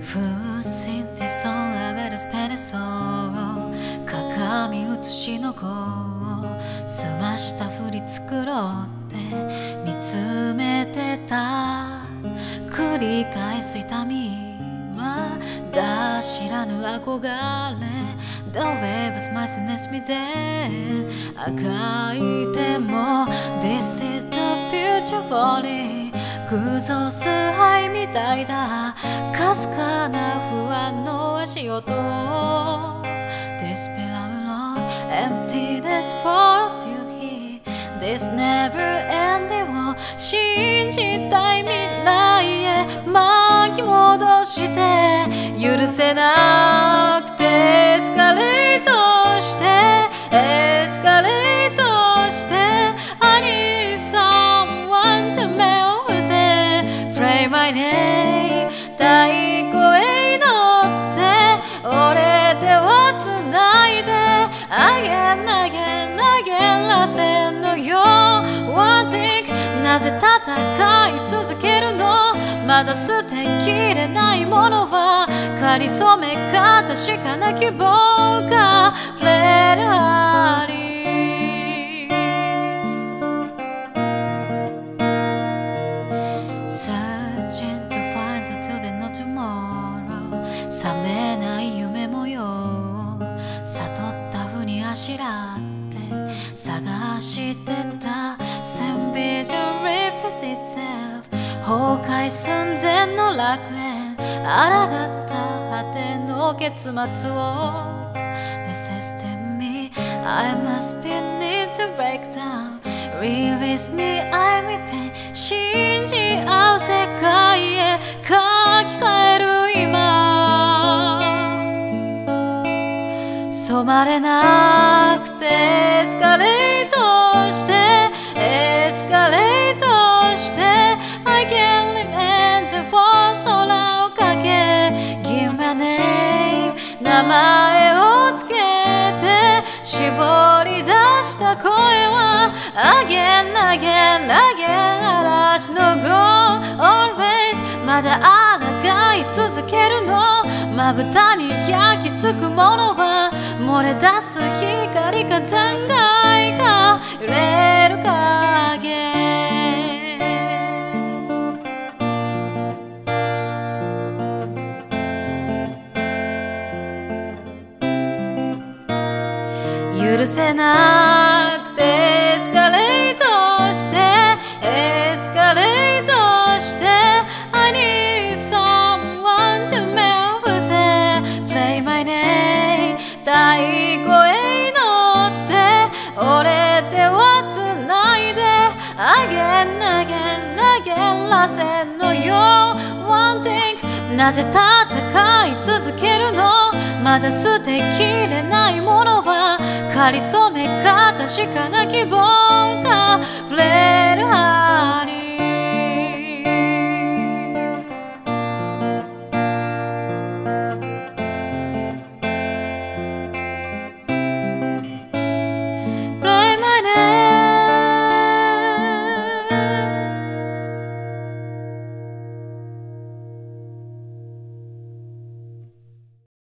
Who sings this song? I better spend it sorrow 鏡写しの子を澄ましたふり作ろうって見つめてた繰り返す痛みはだ知らぬ憧れ The wave is my sadness within あがいても This is the future falling 偶像崇拝みたいだかすかな不安の足音 This belong alone Emptiness follows you here This never ending を信じたい未来へ巻き戻して許せなくてエスカレートしてエスカレートして I need someone to melt with it Pray my name 太鼓へ祈って俺手をつないで Again again again 螺旋のよう One thing なぜ戦い続けるのまだ捨てきれないものはかりそめか確かな希望が触れる針 Searching to find the today no tomorrow 覚めない夢模様を悟ったふにあしらって探してた Same vision repeats itself 崩壊寸前の楽園抗った果ての結末を Resisting me I must be need to break down Release me I'm in pain 信じ合う世界へ書き換える今染まれなくてエスカレートしてエスカレートして I can't live and for 空をかけ Give my name 名前をつけて絞り出した声は Again again again 嵐の Go always まだ抗い続けるのまぶたに焼き付くものは漏れ出す光か残骸か揺れる影許せなくてエスカレートしてエスカレートして I need someone to melt with it Play my name 太鼓へ祈って俺手をつないで Again again again 螺旋のよう One thing なぜ戦い続けるのまだ捨てきれないものはかりそめか確かな希望が触れる針